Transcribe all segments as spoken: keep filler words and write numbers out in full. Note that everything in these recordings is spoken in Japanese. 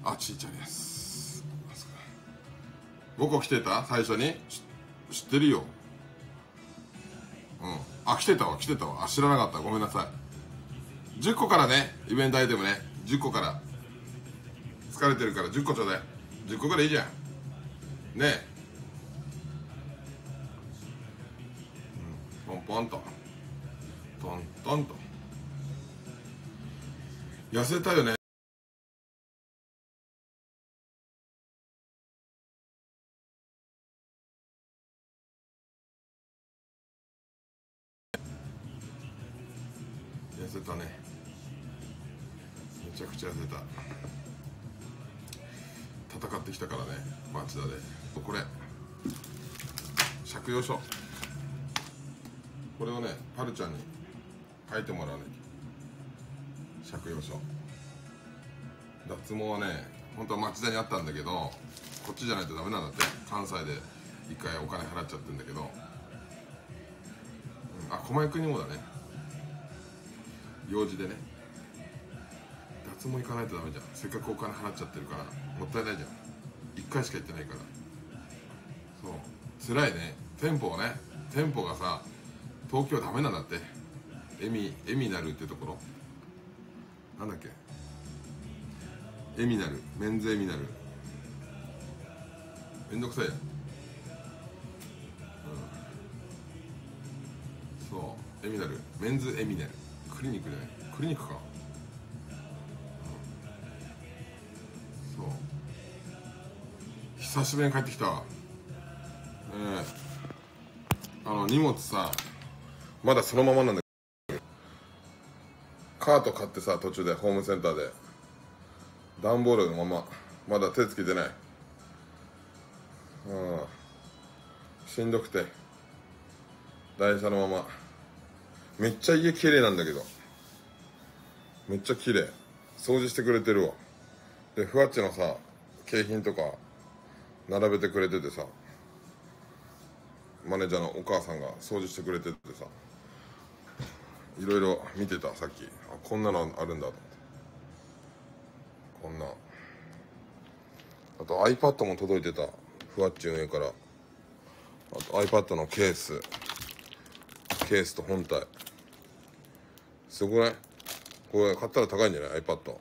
あ、ちいちゃんです。ごこ来てた最初に知ってるよ。うん。あ、来てたわ来てたわ。あ、知らなかった、ごめんなさい。じゅっこからね、イベントアイテムね、じゅっこから。疲れてるからじゅっこちょうだい。じゅっこぐらいいいじゃんねえ。うん、ポンポンとトントンと。痩せたよね。痩せたね。めちゃくちゃ痩せた。戦ってきたからね、町田で。これ借用書、これをねパルちゃんに書いてもらうね。借用書、脱毛はね本当は町田にあったんだけど、こっちじゃないとダメなんだって。関西で一回お金払っちゃってるんだけど、うん、あ、駒井君にもだね、用事でね。脱毛行かないとダメじゃん。せっかくお金払っちゃってるからもったいないじゃん。いっかいしか行ってないから。そう辛いね。店舗ね、店舗がさ東京ダメなんだって。エミエミナルってところなんだっけ、エミナル、メンズエミナル、めんどくさいやん、うん、そうエミナル、メンズエミナル、クリニックじゃない、クリニックか、そう久しぶりに帰ってきたわ。ええー、あの荷物さまだそのままなんだけど、カート買ってさ、途中でホームセンターで段ボールのまま、まだ手つけてない。うん、しんどくて台車のまま。めっちゃ家綺麗なんだけど、めっちゃ綺麗、掃除してくれてるわ。でふわっちのさ景品とか並べてくれててさ、マネージャーのお母さんが掃除してくれててさ、いろいろ見てたさっき。あ、こんなのあるんだと思って。こんな、あと iPad も届いてた、ふわっちの上から。あと iPad のケースケースと本体、すごくない？これ買ったら高いんじゃない iPad。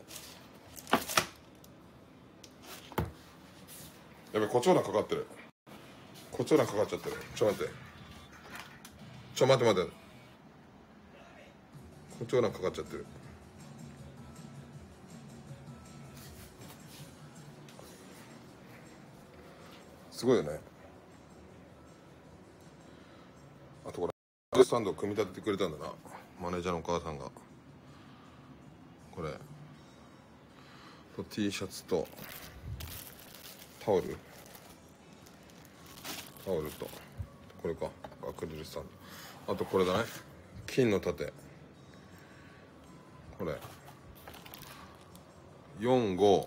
やべ、コチョウランかかってる。コチョウランかかっちゃってる。ちょ待ってちょ待って待って、コチョウランかかっちゃってる。すごいよね。あとこれスタンドを組み立ててくれたんだな、マネージャーのお母さんが。これと T シャツとタオルタオルとこれか、アクリルスタンド。あとこれだね、金の盾。これよんご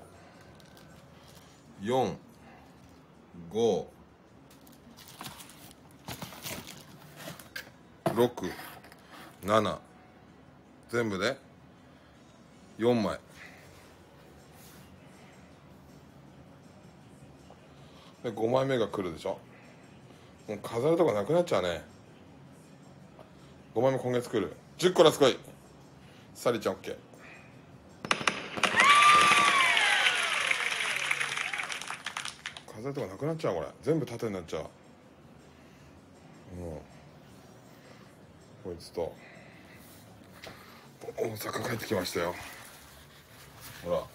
よんごろくなな、全部でよんまい。でごまいめが来るでしょ。もう飾るとこなくなっちゃうね。ごまいめ今月来る。じゅっこらすこい。サリちゃん OK。 飾るとこなくなっちゃう。これ全部縦になっちゃう。うん、こいつと大阪帰ってきましたよ。ほら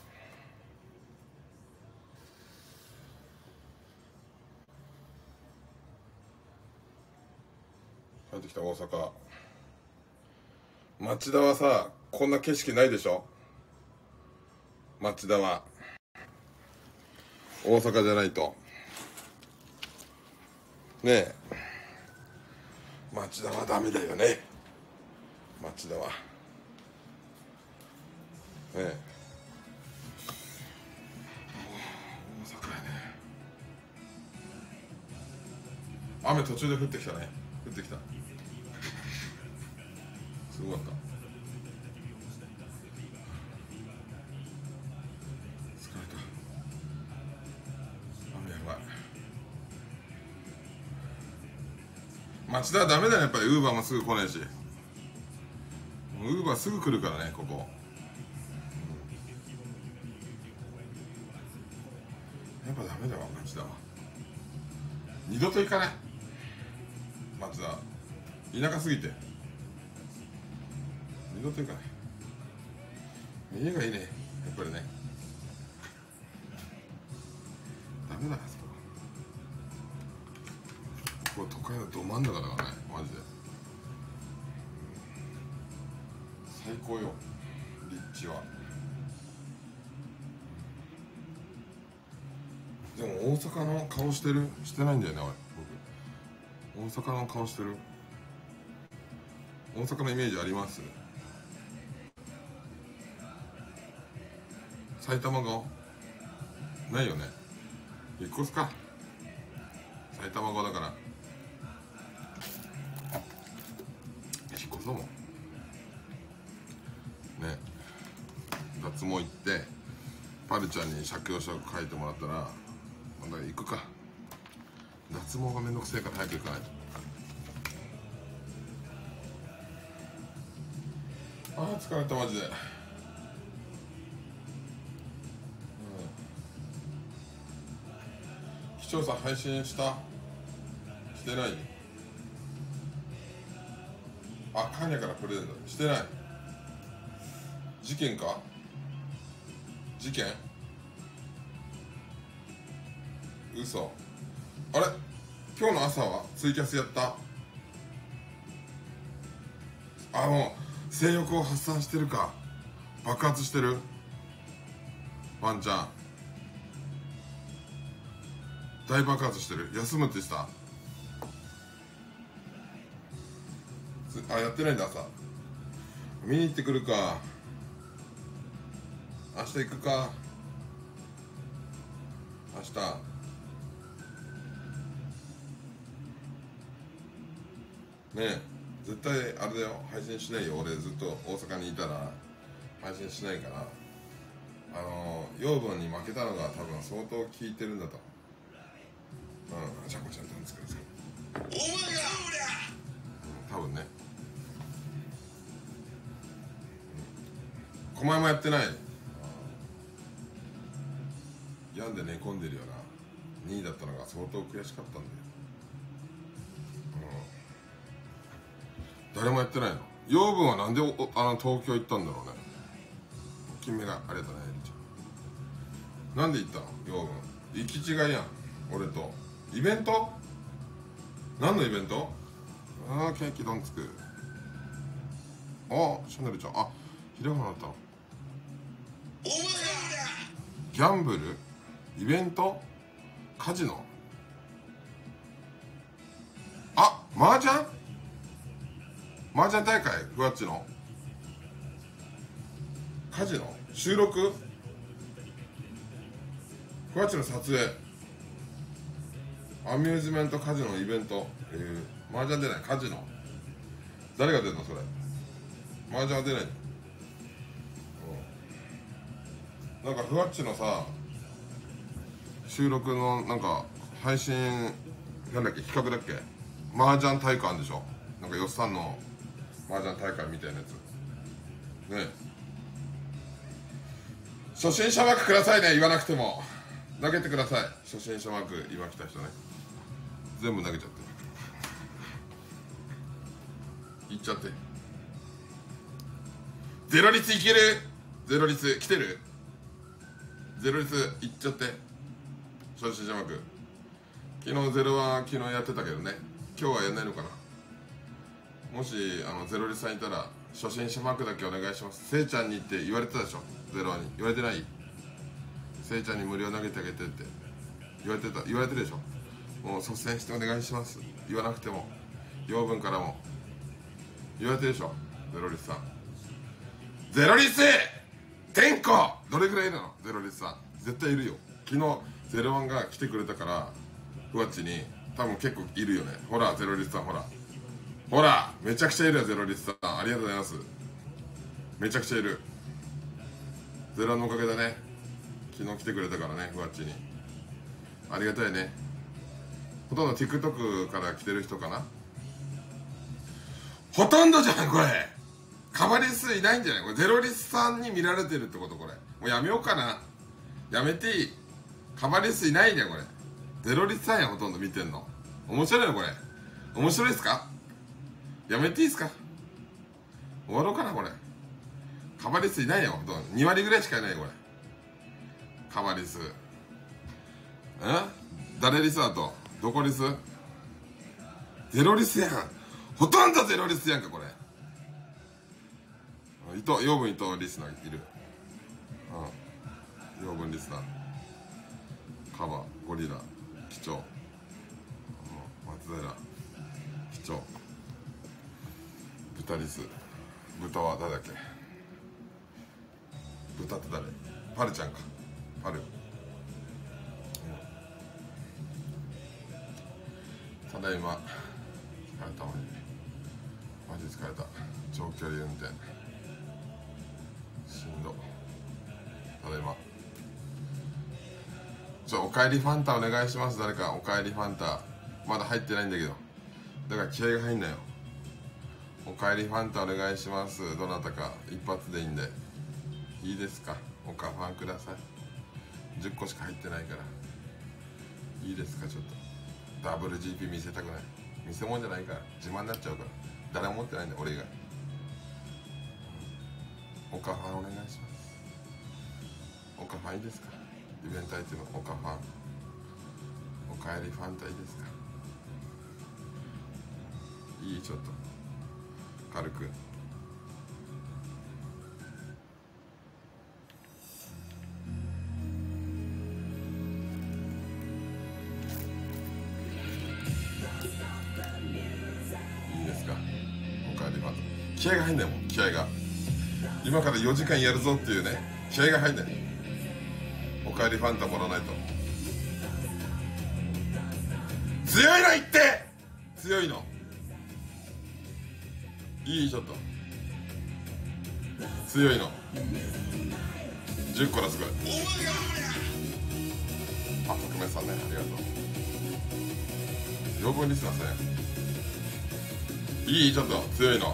帰ってきた大阪。町田はさこんな景色ないでしょ。町田は大阪じゃないとねえ。町田はダメだよね、町田はねえ。大阪やね。雨途中で降ってきたね。降ってきた、すごかった。疲れた。 町田はダメだよ、やっぱりウーバーもすぐ来ないし。ウーバーすぐ来るからね、ここ。やっぱダメだわ、町田は。二度と行かない、町田。田舎すぎて二度と行かない。家がいいね、やっぱりね。ダメだな、そここれ都会のど真ん中だからね、マジで最高よ、立地は。でも大阪の顔してるしてないんだよね、俺。僕大阪の顔してる。大阪のイメージあります？埼玉顔ないよね。引っ越すか、埼玉顔だから。引っ越そうもんね。脱毛行ってパルちゃんに借用書書いてもらったらまだ行くか。脱毛がめんどくせえから早く行かないと。あー疲れたマジで。視聴者配信したしてない。あ、カーニャからプレゼントしてない。事件か、事件、嘘。あれ今日の朝はツイキャスやった。あ、もう性欲を発散してるか、爆発してるワンちゃん大爆発してる。休むってした。あ、やってないんだ。朝見に行ってくるか。明日行くか。明日ねえ、絶対あれだよ、配信しないよ。俺ずっと大阪にいたら配信しないから。あの養分に負けたのが多分相当効いてるんだと。うん、じゃこちゃんなんですけどさ、お前がそうだ、うん、多分ね。狛江もやってない。病んで寝込んでるよな。にいだったのが相当悔しかったんだよ。うん、誰もやってないの。養分はなんでおあの東京行ったんだろうね。金目がありがとうね、エリちゃん。なんで行ったの養分。行き違いやん、俺と。イベント？何のイベント？ああ、ケーキどんつく。ああ、シャネルちゃん。あ、ひらがなだったの。お前だ。ギャンブル？イベント？カジノ？あ、麻雀？麻雀大会？ふわっちのカジノ？収録？ふわっちの撮影？アミューズメントカジノのイベント？えー、麻雀出ない、カジノ。誰が出るのそれ。麻雀は出ないの。うん、なんかふわっちのさ収録のなんか配信なんだっけ、企画だっけ、麻雀大会あるんでしょ。なんかよっさんの麻雀大会みたいなやつね。初心者枠くださいね、言わなくても投げてください。初心者枠今来た人ね、全部投げちゃっていっちゃって。ゼロ率いける。ゼロ率来てる。ゼロ率いっちゃって。初心者枠昨日ゼロは昨日やってたけどね、今日はやんないのかな。もしあのゼロ率さんいたら初心者枠だけお願いします。せいちゃんにって言われてたでしょ。ゼロワに言われてない。せいちゃんに無料投げてあげてって言われてた、言われてるでしょ。もう率先してお願いします。言わなくても養分からも言われてるでしょ。ゼロ率さん、ゼロ率天候どれぐらいいるの。ゼロ率さん絶対いるよ。昨日ゼロワンが来てくれたからふわっちに多分結構いるよね。ほらゼロ率さん、ほらほらめちゃくちゃいるよ。ゼロ率さんありがとうございます。めちゃくちゃいる。ゼロワンのおかげだね。昨日来てくれたからね、ふわっちにありがたいね。ほとんど TikTok から来てる人かな。 ほとんどじゃんこれ。カバリスいないんじゃないこれ。ゼロリスさんに見られてるってことこれ。もうやめようかな。やめていい。カバリスいないじゃんこれ。ゼロリスさんやほとんど見てんの。面白いのこれ。面白いですか。やめていいですか。終わろうかなこれ。カバリスいないよほとんど。に割ぐらいしかいないよこれ。カバリス。え誰リスだと。どこリス。ゼロリスやん。ほとんどゼロリスやんかこれ。伊藤養分伊藤リスナーいる。うん養分リスナーカバゴリラ貴重、うん、松平貴重豚リス。豚は誰だっけ。豚って誰。パルちゃんか。パル、うん、ただいま疲れた。マジマジ疲れた。長距離運転しんど。ただいま。ちょおかえりファンタお願いします。誰かおかえりファンタまだ入ってないんだけど、だから気合が入んなよ。おかえりファンタお願いします。どなたか一発でいいんで。いいですか。おかファンください。じゅっこしか入ってないからいいですか。ちょっと ダブルジーピー 見せたくない。見せ物じゃないから自慢になっちゃうから。誰も持ってないんだよ俺以外。おかファンお願いします。おかファンいいですか。イベントアイテムおかファンおかえりファンタいいですか。いいちょっと軽く。いいですか。おかえりファンタ気合が入んないもん。気合が今からよじかんやるぞっていうね気合が入んない。おかえりファンタもらわないと。強いの言って強いのいいちょっと強いのじゅっこだすごい。あ匿名さんねありがとう。養分リスナーさんいいちょっと強いの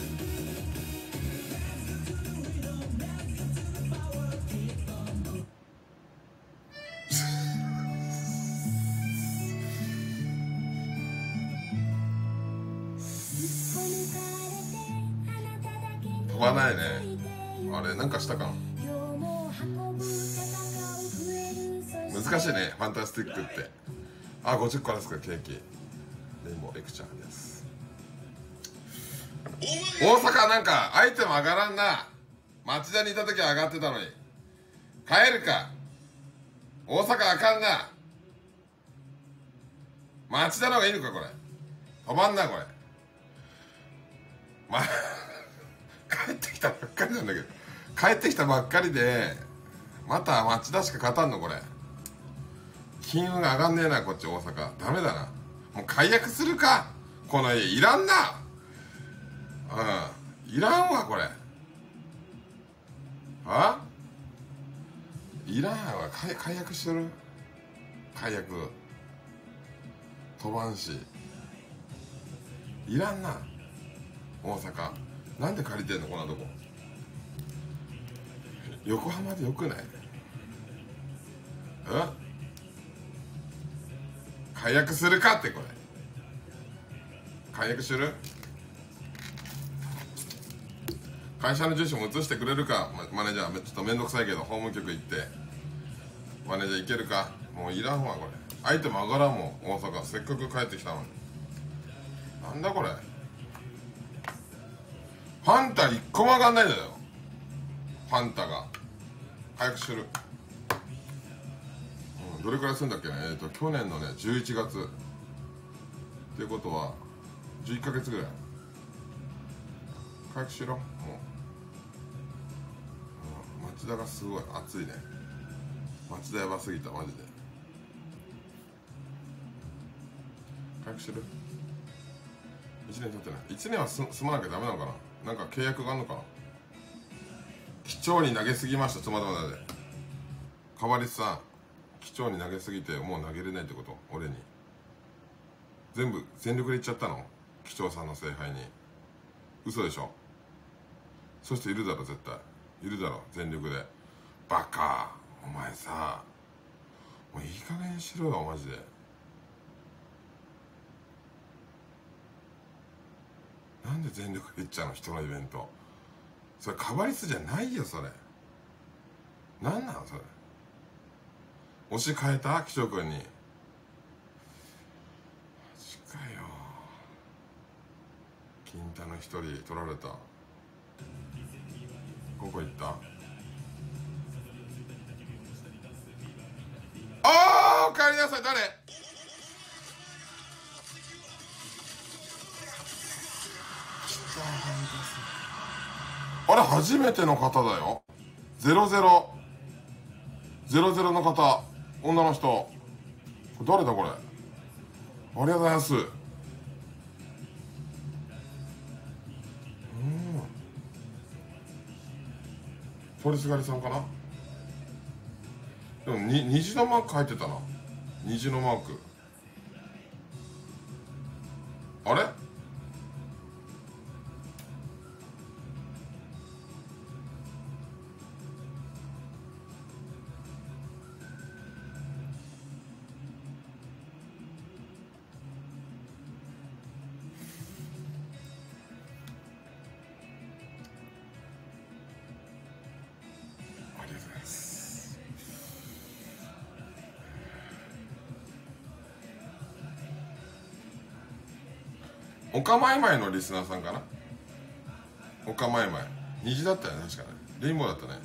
飛ばないね。あれなんかしたかな。難しいねファンタスティックって。あごじゅっこですか。ケーキレインボーレクチャーです。大阪なんかアイテム上がらんな。町田にいた時は上がってたのに。帰るか。大阪あかんな。町田の方がいいのかこれ。飛ばんなこれ。まあ帰ってきたばっかりなんだけど。帰ってきたばっかりでまた町田しか勝たんのこれ。金運が上がんねえなこっち大阪。ダメだな。もう解約するかこの家。いらんな。うんいらんわこれ。あいらんわ。解解約してる。解約飛ばんしいらんな大阪。なんで借りてんのこんなとこ。横浜でよくない。え解約するかってこれ。解約する。会社の住所も移してくれるかマネージャー。ちょっとめんどくさいけど法務局行ってマネージャー行けるか。もういらんわこれ。アイテム上がらんもん大阪。せっかく帰ってきたのに。なんだこれ。ファンタいっこも上がんないんだよ。ファンタが解約する。うん、どれくらいするんだっけね。えっと去年のねじゅういちがつっていうことはじゅういっかげつぐらい解約しろもう、うん、町田がすごい熱いね。町田やばすぎたマジで。解約してる。いちねん経ってない。いちねんはす住まなきゃダメなのかな。なんか契約があるのかな。機長に投げすぎました。ちょっと待って待って。川リスさん機長に投げすぎてもう投げれないってこと。俺に全部全力でいっちゃったの機長さんの采配に。 嘘でしょ。そしているだろ絶対いるだろ全力で。バカお前さ、もういい加減にしろよマジで。なんで全力で行っちゃうの人のイベント。それカバリスじゃないよそれ。なんなのそれ。推し変えた気象くんに。マジかよ。金太の一人取られた。ここ行った。あーおかえりなさい。誰。あれ初めての方だよ。ゼロゼロゼロゼロの方、女の人。誰だこれ。ありがとうございます。うん。通りすがりさんかな。でもに虹のマーク入ってたな。虹のマーク。あれ。ありがとうございます。おかまいまいのリスナーさんかな。おかまいまい虹だったよね確かね。レインボーだったね。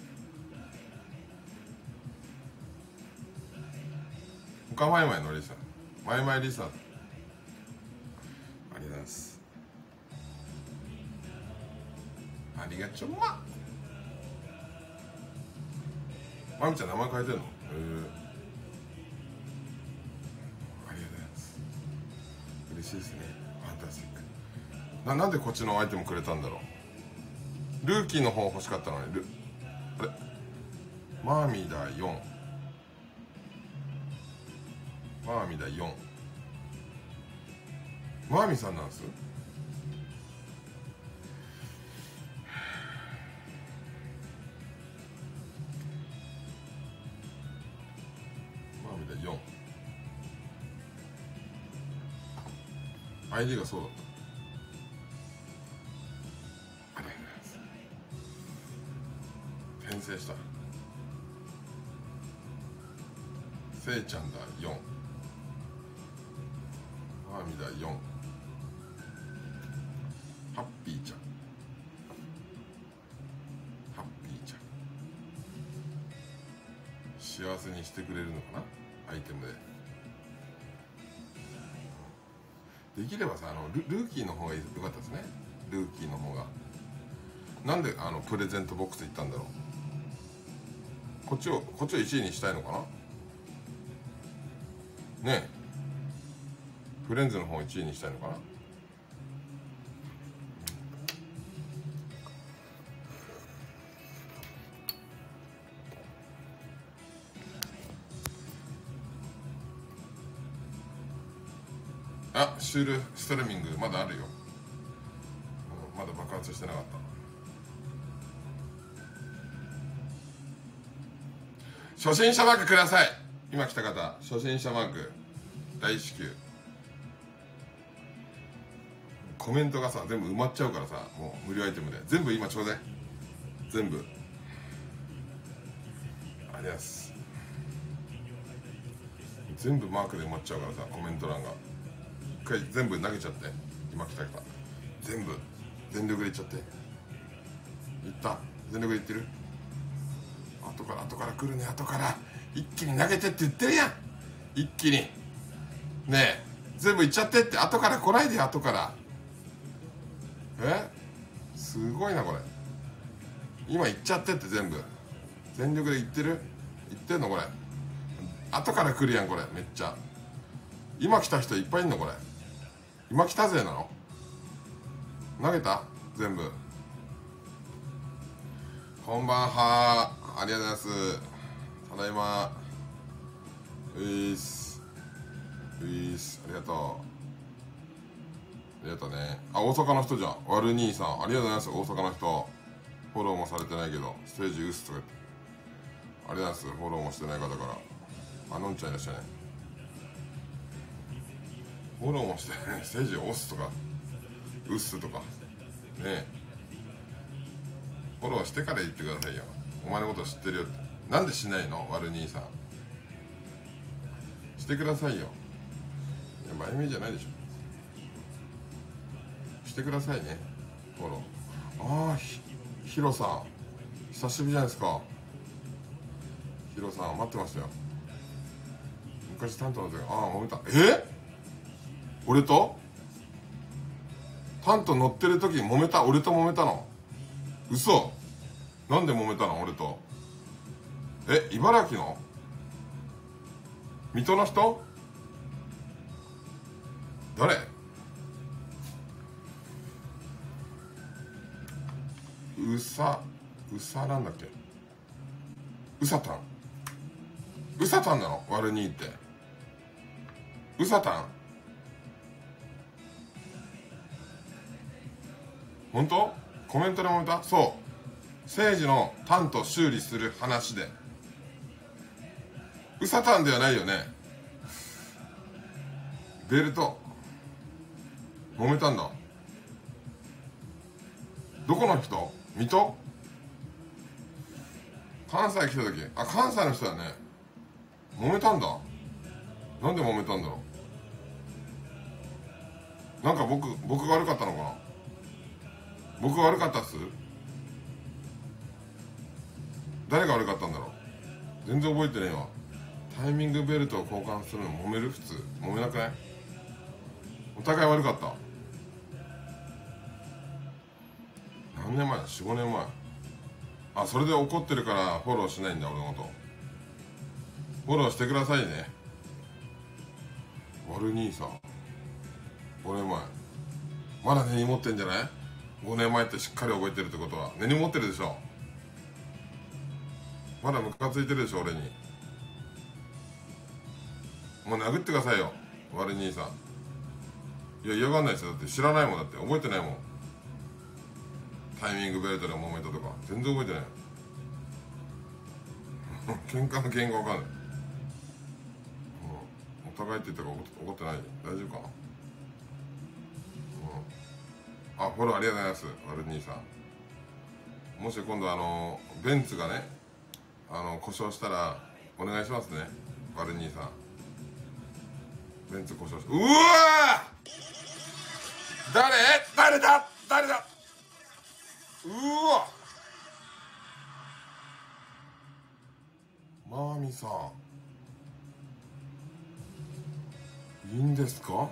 おかまいまいのリスナー、まいまいリスナー。ありがとうございます。ありがちょま。まみちゃん名前変えてんの。へえ。ありがとうございます。嬉しいですね。ファンタスティック。な, なんでこっちのアイテムくれたんだろう。ルーキーの方欲しかったのに。ルあれマーミーだよん。マーミーだよん。マーミーさんなんです。マーミーだよん。アイディー がそうだった。ありがとうございます。転生した。せいちゃんだよん。マーミーだよん。ハッピーちゃん。ハッピーちゃん。幸せにしてくれるのかなアイテムで。できればさ、あの ル, ルーキーの方が良かったですね。ルーキーの方が。なんであのプレゼントボックス行ったんだろう。こっちをこっちをいちいにしたいのかなねえ。フレンズの方をいちいにしたいのかな。あ、シュールストレミングまだあるよ。まだ爆発してなかった。初心者マークください。今来た方初心者マーク大至急。コメントがさ全部埋まっちゃうからさ、もう無料アイテムで全部今ちょうだい。全部あります。全部マークで埋まっちゃうからさ、コメント欄が一回全部投げちゃって。今来た方全部全力でいっちゃって。いった。全力でいってる。後から後から来るね。後から一気に投げてって言ってるやん。一気にねえ全部いっちゃってって。後から来ないで。後からえすごいなこれ。今いっちゃってって全部全力でいってる。いってんのこれ。後から来るやんこれ。めっちゃ今来た人いっぱいいんのこれ。今来たぜなの。投げた全部。こんばんは。ありがとうございます。ただいま。ういーすういーす。ありがとう。 りがとうね。あ、大阪の人じゃん。ワル兄さんありがとうございます。大阪の人フォローもされてないけどステージウスとか言ってありがとうございます。フォローもしてない方から。あのんちゃんいらっしゃいね。フォローもしてないステージ押すとかウッスとかねえ、フォローしてから言ってくださいよ。お前のこと知ってるよって。なんでしないのワル兄さん。してくださいよ。いや真面目じゃないでしょ。してくださいねフォロー。ああひヒロさん久しぶりじゃないですか。ヒロさん待ってましたよ。昔担当の時、ああ揉めた。え俺とタント乗ってる時に揉めた。俺と揉めたの？嘘。なんで揉めたの俺と。え、茨城の水戸の人？誰？うさうさなんだっけ。うさたんうさたんなのワルニーって。うさたん本当？コメントで揉めた。そう誠治のタント修理する話で。うさたんではないよね。ベルト揉めたんだ。どこの人？水戸？関西来た時、あ、関西の人だね。揉めたんだ。なんで揉めたんだろう。なんか僕僕が悪かったのかな。僕が悪かったっす。誰が悪かったんだろう。全然覚えてねえわ。タイミングベルトを交換するの揉める？普通揉めなくない？お互い悪かった。何年前だ？ よん、ごねんまえ。あ、それで怒ってるからフォローしないんだ俺のこと。フォローしてくださいねワル兄さん。ごねんまえまだ根に持ってんじゃない？ごねんまえってしっかり覚えてるってことは根に持ってるでしょ。まだムカついてるでしょ俺に。もう殴ってくださいよワル兄さん。いや嫌がんないですよ。だって知らないもん。だって覚えてないもん。タイミングベルトで揉めたとか全然覚えてない喧嘩の原因が分かんない、うん、お互いって言ったから怒ってない？大丈夫かな。うん、あ、フォローありがとうございますワル兄さん。もし今度あのベンツがねあの故障したらお願いしますねワル兄さん。ベンツ故障しうわー誰誰だ誰だうわマーミさんいいんですか。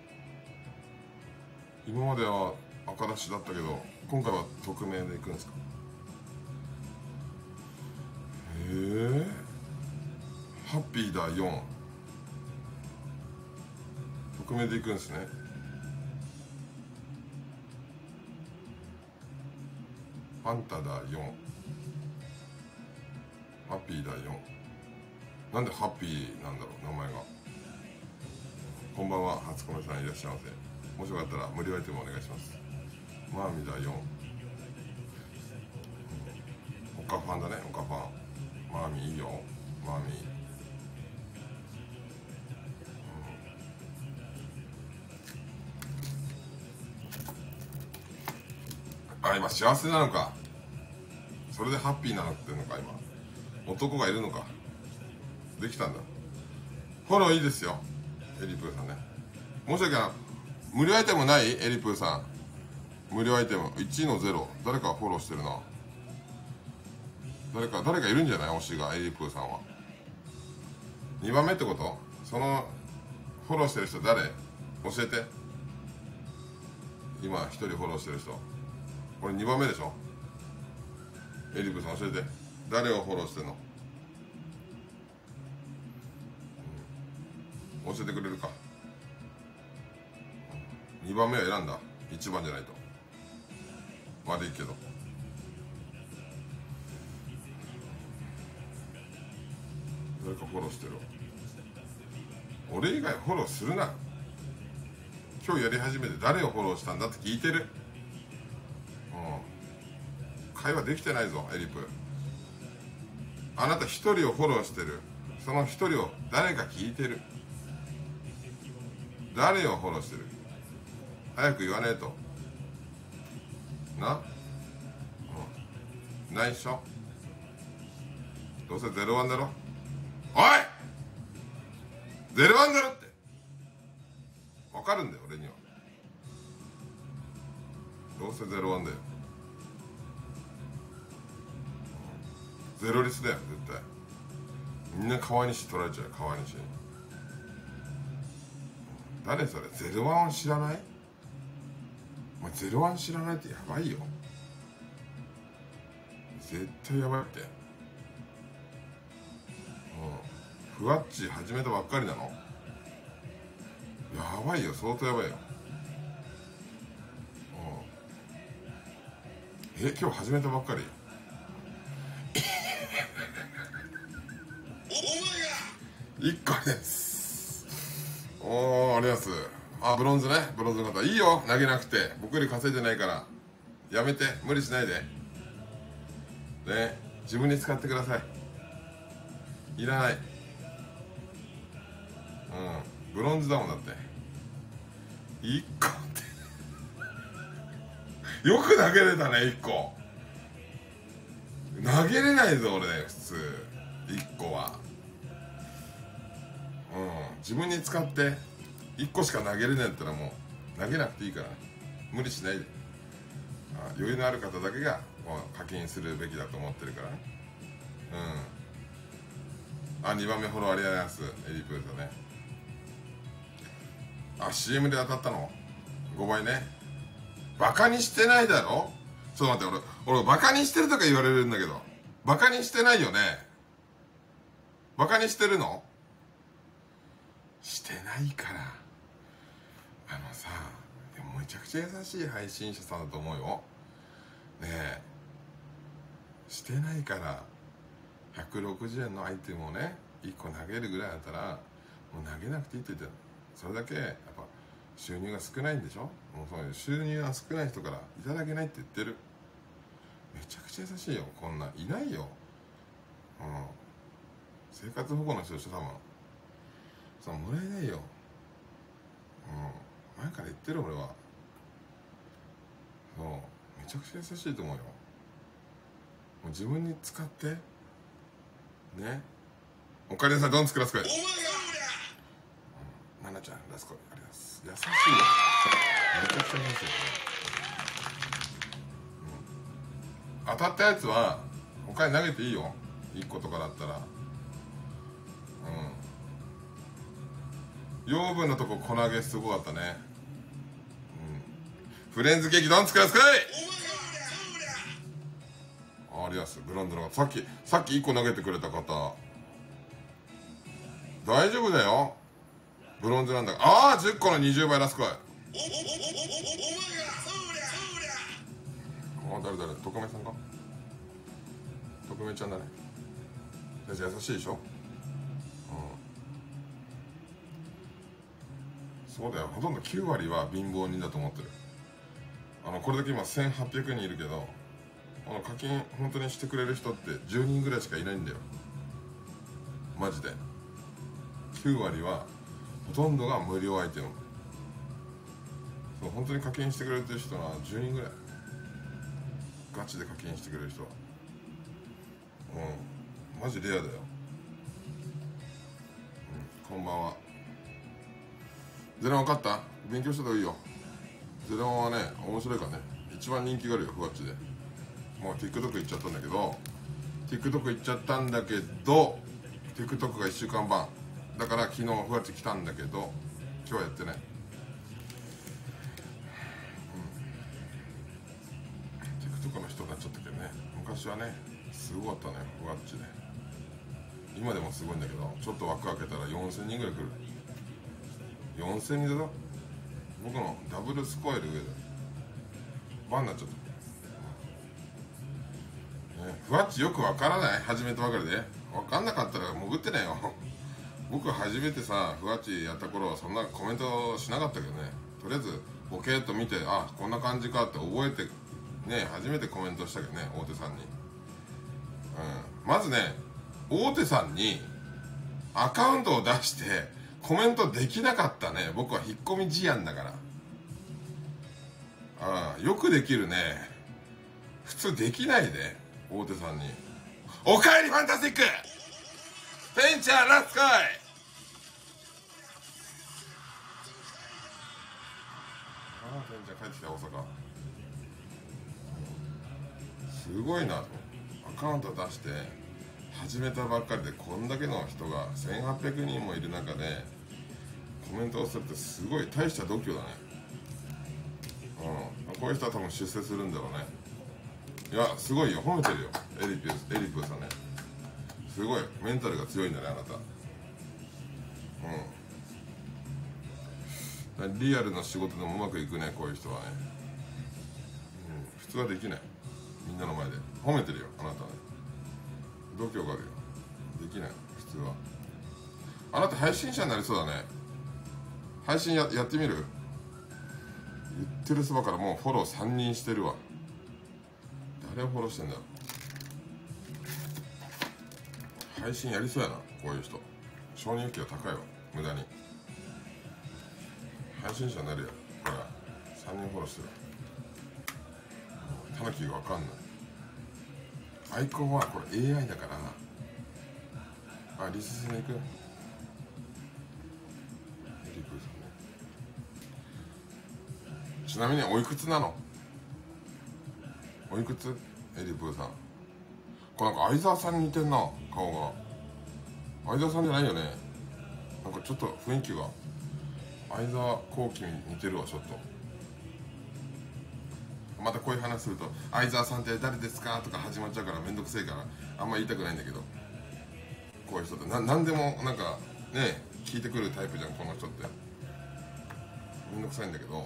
今までは赤出しだったけど今回は匿名でいくんですか。へえハッピーだよん匿名でいくんですね。ファンタだよんハッピーだよん。なんでハッピーなんだろう名前が。こんばんは初コメさんいらっしゃいませ。もしよかったら無料アイテムお願いします。マーミだよんオカファンだね。オカファンマーミいいよマーミー、うん、あ今幸せなのか。それでハッピーなのっていうのか。今男がいるのか。できたんだ。フォローいいですよエリプーさんね。申し訳ない無料アイテムないエリプーさん。無料アイテムいちのゼロ。誰かフォローしてるな。誰か誰かいるんじゃない推しがエリプーさんは。にばんめってこと。そのフォローしてる人誰教えて。今ひとりフォローしてる人これにばんめでしょ。エリプーさん教えて誰をフォローしてんの。教えてくれるか。にばんめは選んだ。いちばんじゃないとまだいいけど。誰かフォローしてる。俺以外フォローするな。 今日やり始めて誰をフォローしたんだって聞いてる。うん、会話できてないぞエリプ。あなた一人をフォローしてる。その一人を誰か聞いてる。誰をフォローしてる。早く言わねえとな。うん、ないっしょ。どうせゼロワンだろ。おいゼロワンだろって分かるんだよ俺には。どうせゼロワンだよ。ゼロリスだよ絶対。みんな川西取られちゃうよ川西に。誰それゼロワンを知らない。お前ゼロワン知らないってやばいよ。絶対やばいって。うん、ふわっち始めたばっかりなの。やばいよ相当やばいよ。うん、え今日始めたばっかり。いっこです。おーありがとうございます。あブロンズね。ブロンズの方いいよ投げなくて。僕より稼いでないからやめて。無理しないでね。自分に使ってください。いらない。うんブロンズだもんだって。いっこってよく投げれたね。いっこ投げれないぞ俺普通いっこは。うん、自分に使っていっこしか投げれないんだったらもう投げなくていいから無理しないで。あ余裕のある方だけがもう課金するべきだと思ってるからね。うんあにばんめフォローありがとうございます。エリプートね。あ シーエム で当たったのごばいね。バカにしてないだろ。ちょっと待って俺俺バカにしてるとか言われるんだけどバカにしてないよね。バカにしてるの。してないから。あのさめちゃくちゃ優しい配信者さんだと思うよねえ。してないからひゃくろくじゅうえんのアイテムをねいっこ投げるぐらいだったらもう投げなくていいって言ってる。それだけやっぱ収入が少ないんでしょ。もうそういう収入が少ない人からいただけないって言ってる。めちゃくちゃ優しいよ。こんなんいないよ。うん生活保護の人でしょ多分。さもらえないよ。うん前から言ってる俺は。そうめちゃくちゃ優しいと思うよ。もう自分に使ってね。おかえりなさいドンツクラスコイ。ナナちゃんラスコイありがとうございます。優しいよめちゃくちゃ優しいよ、うん、当たったやつはお金投げていいよいっことかだったら。うん養分のとこ粉揚げすごかったね。うんフレンズケーキドンツクラスコイありがとう。ブロンドのさっきさっきいっこ投げてくれた方大丈夫だよ。ブロンズなんだから。ああじゅっこのにじゅうばいラスコイ。あ誰誰徳目さんか。徳目ちゃんだね。優しいでしょ。うんそうだよ。ほとんどきゅうわりは貧乏人だと思ってる。あのこれだけ今せんはっぴゃくにんいるけどあの課金本当にしてくれる人ってじゅうにんぐらいしかいないんだよマジで。きゅうわりはほとんどが無料アイテム。そう本当に課金してくれてる人はじゅうにんぐらい。ガチで課金してくれる人はうんマジレアだよ。うんこんばんは。ゼロワン勝った。勉強した方がいいよ。ゼロワンはね面白いからね。一番人気があるよふわっちで。もう TikTok 行っちゃったんだけど TikTok 行っちゃったんだけど TikTok がいっしゅうかんばんだから昨日ふわっち来たんだけど今日はやってない。TikTok の人になっちゃったけどね。昔はねすごかったねふわっちで。今でもすごいんだけどちょっと枠開けたらよんせんにんぐらい来る。よんせんにんだぞ。僕のダブルスコアより上でバンになっちゃった、ね、ふわっちよくわからない。始めたばかりでわかんなかったら潜ってないよ僕初めてさふわっちやった頃はそんなコメントしなかったけどね。 とりあえずボケーっと見て、あこんな感じかって覚えてね、初めてコメントしたけどね、大手さんに。うん、まずね、大手さんにアカウントを出してコメントできなかったね。僕は引っ込み思案だから。ああ、よくできるね。普通できないで、大手さんに。おかえりファンタスティックペンチャーラスコイ。ああ、ペンちゃん帰ってきた、大阪。すごいなと。アカウント出して始めたばっかりでこんだけの人がせんはっぴゃくにんもいる中でコメントをするってすごい大した度胸だね。うん、こういう人は多分出世するんだろうね。いやすごいよ、褒めてるよ、エリピーエリプーさんね。すごいメンタルが強いんだね、あなた。うん、リアルな仕事でもうまくいくね、こういう人はね。うん、普通はできない。みんなの前で褒めてるよ、あなたね。度胸があるよ。できない普通は。あなた配信者になりそうだね。配信 や, やってみる。言ってるそばからもうフォローさんにんしてるわ。誰をフォローしてんだよ。配信やりそうやな、こういう人。承認欲求が高いわ、無駄に。配信者になるよ、これ。さんにんフォローしてる。タヌキが分かんない。アイコンはこれ エーアイ だから。あ、リススに行く。エリプーさんね。ちなみにおいくつなの？おいくつ？エリプーさん。これなんか相沢さんに似てんな、顔が。相沢さんじゃないよね。なんかちょっと雰囲気が相沢後期に似てるわ、ちょっと。またこういう話すると「相沢さんって誰ですか?」とか始まっちゃうからめんどくせえからあんま言いたくないんだけど、こういう人ってな何でもなんかね聞いてくるタイプじゃん、この人って。めんどくさいんだけど、うん、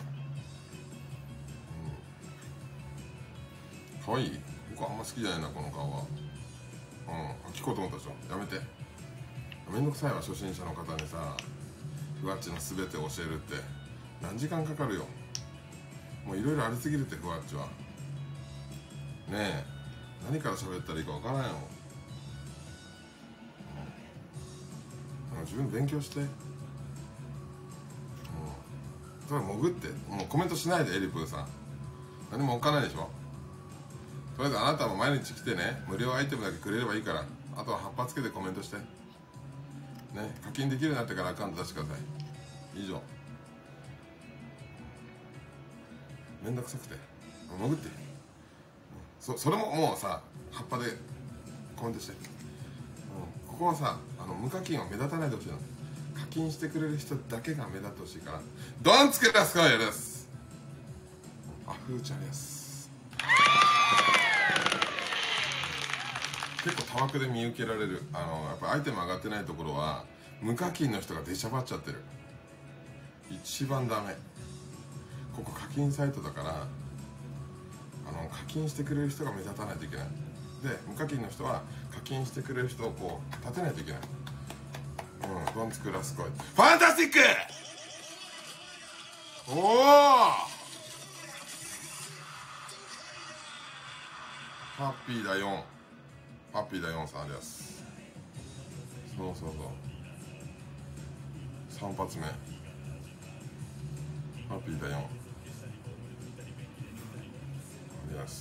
かわいい。僕あんま好きじゃないな、この顔は。うん、聞こうと思ったでしょ。やめて。めんどくさいわ、初心者の方にさふわっちの全てを教えるって何時間かかるよ。もういろいろありすぎるって、ふわっちは。ねえ、何から喋ったらいいかわからんよ。うん、自分勉強して。うん、それは潜って、もうコメントしないで、エリプーさん。何も置かないでしょ。とりあえずあなたも毎日来てね、無料アイテムだけくれればいいから、あとは葉っぱつけてコメントしてね。課金できるようになってからアカウント出してください。以上。めんどくさくて潜って、そ, それももうさ葉っぱでコメントして、うん、ここはさあの無課金は目立たないでほしいの。課金してくれる人だけが目立ってほしいから。ドンつけたすかやです。あふーちゃんです。結構多枠で見受けられる。あのやっぱアイテム上がってないところは無課金の人が出しゃばっちゃってる。一番ダメ。ここ課金サイトだから、あの課金してくれる人が目立たないといけない。で無課金の人は課金してくれる人をこう立てないといけない。うん、ドンツクラスコイファンタスティック。おお、ハッピーだよん、ハッピーだよんさんあります。そうそうそう、さん発目ハッピーだよんあります。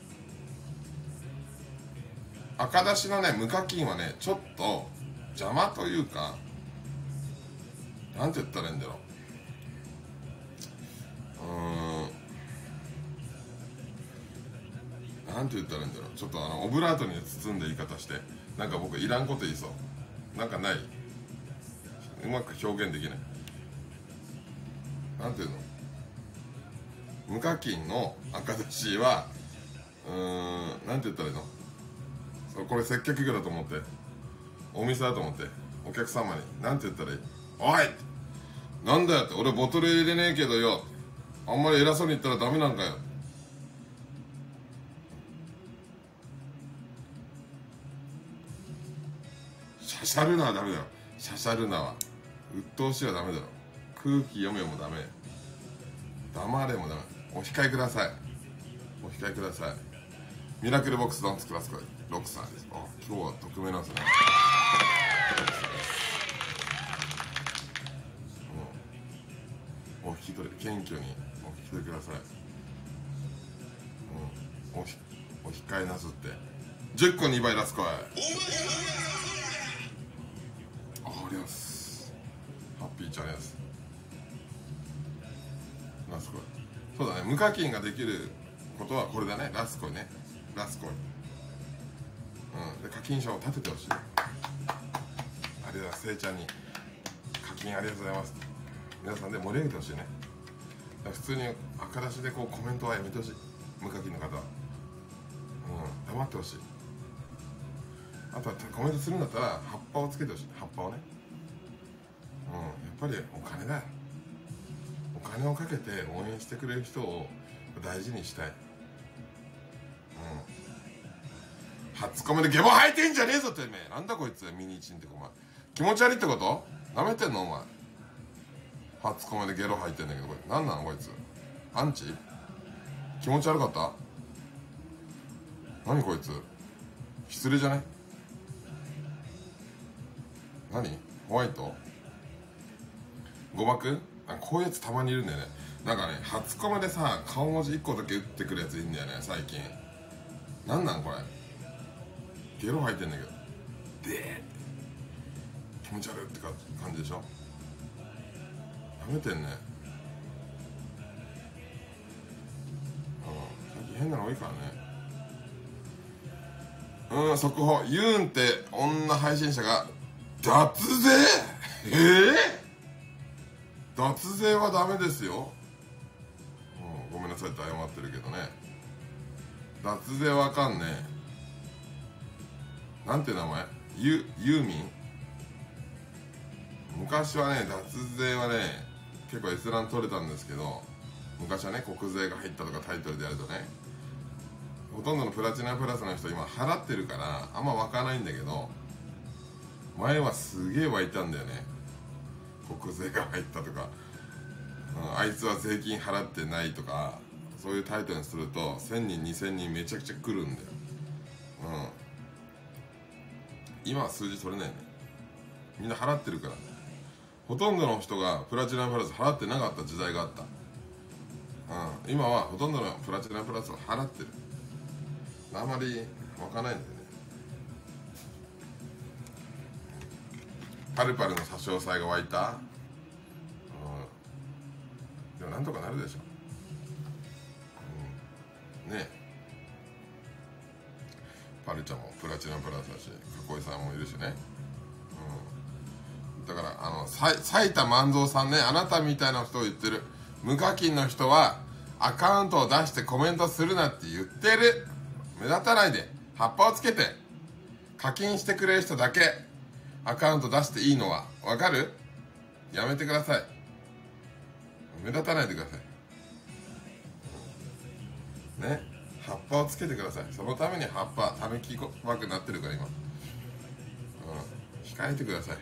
赤出しのね無課金はねちょっと邪魔というか、なんて言ったらいいんだろう。うーん、なんて言ったらいいんだろう。ちょっとあのオブラートに包んで言い方して、なんか僕いらんこと言いそう。なんかない、うまく表現できない。なんていうの、無課金の赤出しはうーん、なんて言ったらいいの。そう、これ接客業だと思って、お店だと思ってお客様になんて言ったらいい。おいなんだよって、俺ボトル入れねえけどよ、あんまり偉そうに言ったらダメなんかよ。シャシャルナはダメだよ。シャシャルナは鬱陶しいはダメだよ。 空気読めもダメ、黙れもダメ。お控えください、お控えください。ミラクルボックスドンツクラスコイロックさんです。あ、今日は匿名なんですね。うん、お引き取り、謙虚にお引き取りください。うん、おひお控えなすって。じゅっこにばいラスコイ。ありゃす。ハッピーちゃんやす。ラスコイ。そうだね、無課金ができることはこれだね、ラスコイね、ラスコイ。うん、で課金者を立ててほしい。ありがとうございます。せいちゃんに課金ありがとうございます。皆さんで盛り上げてほしいね。普通に赤出しでこうコメントはやめてほしい、無課金の方は。うん、黙ってほしい。あとはコメントするんだったら葉っぱをつけてほしい、葉っぱをね。うん、やっぱりお金だよ。お金をかけて応援してくれる人を大事にしたい。うん、初コメでゲボ吐いてんじゃねえぞてめえ。なんだこいつ、ミニチンってお前気持ち悪いってこと？なめてんのお前。初コメでゲロ吐いてんだけど、これ何なのこいつ。アンチ？気持ち悪かった？何こいつ、失礼じゃない？何？ホワイト？誤爆？こういうやつたまにいるんだよね。なんかね、初コメでさ、顔文字いっこだけ打ってくるやついるんだよね最近。なんなんこれ、ゲロ吐いてんだけど、でー気持ち悪いって感じでしょ。やめてんね。うん、最近変なの多いからね。うん、速報、ユーンって女配信者が脱税。ええー、脱税はダメですよ。うん、ごめんなさいって謝ってるけどね。脱税わかんねえ。なんて名前？ユユーミン。昔はね、脱税はね結構閲覧取れたんですけど、昔はね、国税が入ったとかタイトルでやるとね、ほとんどのプラチナプラスの人今払ってるからあんま湧かないんだけど、前はすげえ湧いたんだよね。国税が入ったとか、うん、あいつは税金払ってないとか、そういうタイトルにするとせんにんにせんにんめちゃくちゃ来るんだよ。うん、今は数字取れないね。みんな払ってるから。ほとんどの人がプラチナプラス払ってなかった時代があった。うん、今はほとんどのプラチナプラスを払ってる。あまり湧かないんだよね。パルパルの差し押さえが湧いた。うん、でもなんとかなるでしょ。うん、ねえ、パルちゃんもプラチナプラスだし、かこいさんもいるしね。うん、だからあの埼玉万蔵さんね、あなたみたいな人を言ってる。無課金の人はアカウントを出してコメントするなって言ってる。目立たないで葉っぱをつけて課金してくれる人だけアカウント出していいのはわかる？やめてください。目立たないでくださいね。葉っぱをつけてください。そのために葉っぱためき枠になってるから今。うん、控えてください。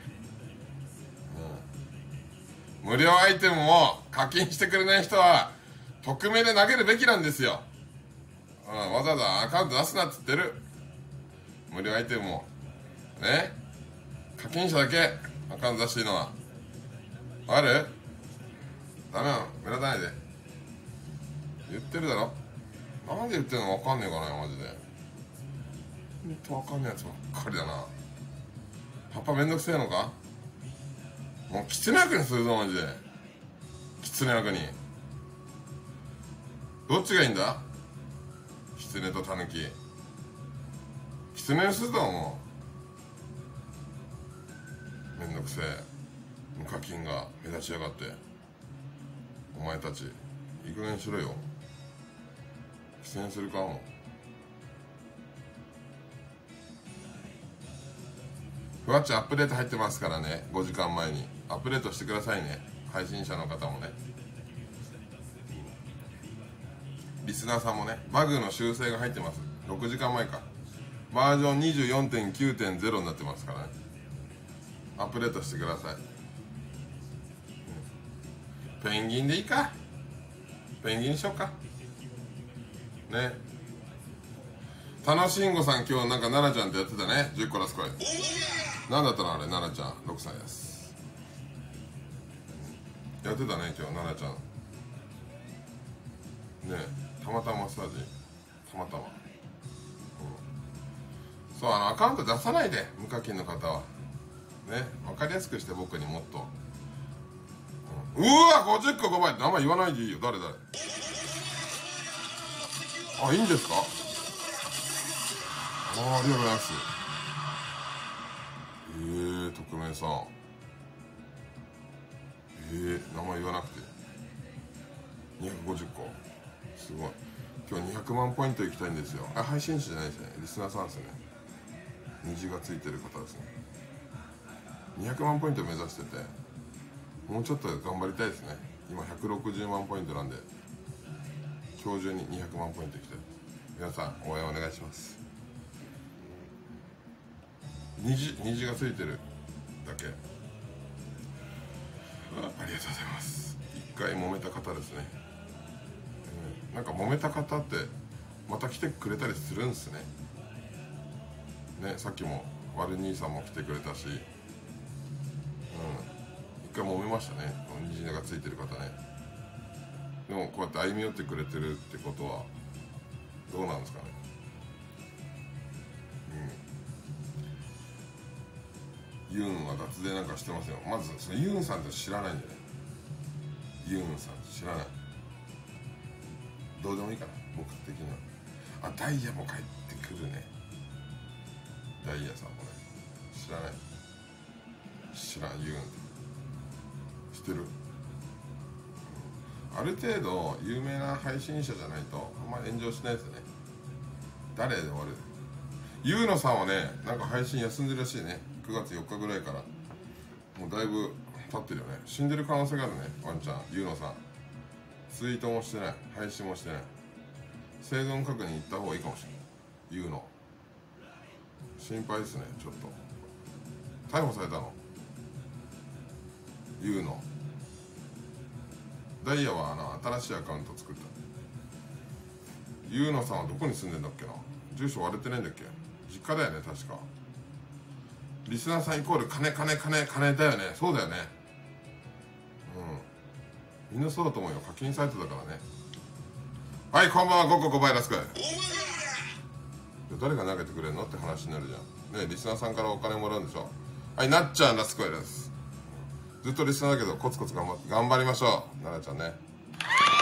うん、無料アイテムを課金してくれない人は匿名で投げるべきなんですよ。うん、わざわざアカウント出すなっつってる。無料アイテムをね、課金者だけアカウント出していいのはある？ダメなの、目立たないで言ってるだろ。なんで言ってるの分かんねえかなマジで。ほんと分かんねえやつばっかりだな。パパめんどくせえのか。もうキツネ役にするぞマジで。キツネ役にどっちがいいんだ？キツネとタヌキ。キツネにするぞもう。めんどくせえ無課金が目立ちやがって。お前たちいい加減にしろよ。キツネにするかも。ふわっちアップデート入ってますからね。ごじかんまえにアップデートしてくださいね、配信者の方もね。リスナーさんもね、バグの修正が入ってます。ろくじかんまえか。バージョン にじゅうよんてんきゅうてんゼロ になってますからね。アップデートしてください。 ペンギンでいいか。ペンギンにしようかね。楽しんごさん、今日なんか奈々ちゃんってやってたね。じゅっこラスコイ。何だったのあれ。奈々ちゃんろくさいです。やってたね今日奈々ちゃんね。たまたまマッサージ、たまたま、うん、そう、あのアカウント出さないで、無課金の方はね。分かりやすくして、僕にもっと、うん、うわごじゅっこごばいってあんま言わないでいいよ。誰誰。あ、いいんですか。ああ、ありがとうございます。ええー、匿名さん。ええー、名前言わなくてにひゃくごじゅっこ、すごい。今日にひゃくまんポイントいきたいんですよ。あ、配信者じゃないですね、リスナーさんですね。虹がついてる方ですね。にひゃくまんポイント目指してて、もうちょっと頑張りたいですね。今ひゃくろくじゅうまんポイントなんで、今日中ににひゃくまんポイントいきたい。皆さん応援お願いします。虹、虹がついてるだけ、あ, ありがとうございます。一回揉めた方ですね、うん、なんか揉めた方ってまた来てくれたりするんですね。ね、さっきもワル兄さんも来てくれたし、うん、一回揉めましたね、虹がついてる方ね。でもこうやって歩み寄ってくれてるってことはどうなんですかね。ユンは脱税なんかしてますよ。まずそのユンさんって知らないんだよね。ユンさん知らない。どうでもいいかな、僕的には。あ、ダイヤも帰ってくるね。ダイヤさんもね、知らない。知らん。ユン知ってる、うん、ある程度有名な配信者じゃないとあんまり炎上しないですよね。誰で終わる。ユーノさんはね、なんか配信休んでるらしいね。くがつよっかぐらいから。もうだいぶ経ってるよね。死んでる可能性があるね、ワンちゃん。ユーノさんツイートもしてない、配信もしてない。生存確認行った方がいいかもしれない。ユーノ心配ですね。ちょっと逮捕されたの、ユーノ。ダイヤはあの新しいアカウント作った。ユーノさんはどこに住んでんだっけな。住所割れてないんだっけ。実家だよね確か。リスナーさんイコール金金金金だよね。そうだよね。うん、みんなそうだと思うよ。課金サイトだからね。はい、こんばんは。ごこごばいラスク。誰が投げてくれるのって話になるじゃんね。リスナーさんからお金もらうんでしょ。はい、なっちゃんラスクエです。ずっとリスナーだけどコツコツ頑張って頑張りましょう。ななちゃんね。